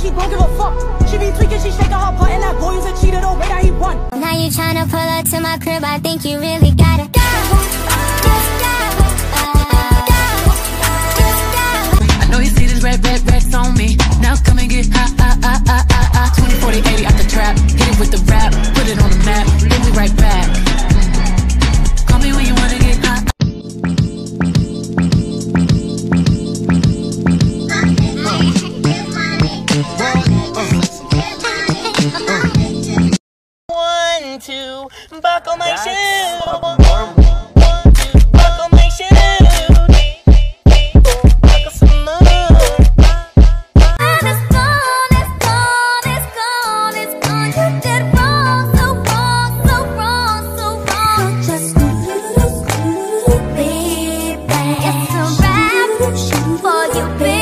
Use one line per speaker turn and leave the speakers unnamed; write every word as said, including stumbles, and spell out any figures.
she don't give a fuck. She be tweaking, she shaking her butt, and that boy is a cheater, the way that he won.
Now you tryna pull up to my crib, I think you really gotta go.
I know you see this red, red, reds on me. Now come and get high, high, high, high, high, high. twenty, forty, eighty out the trap. Hit it with the rap, put it on the map. Then we right back. Call me when you wanna get high.
One, two, buckle my shoe. One, two, buckle my shoe. Buckle some more.
It's gone, it's gone, it's gone, it's gone. You did wrong, so wrong, so wrong, so wrong. Just baby, it's a wrap for you, baby.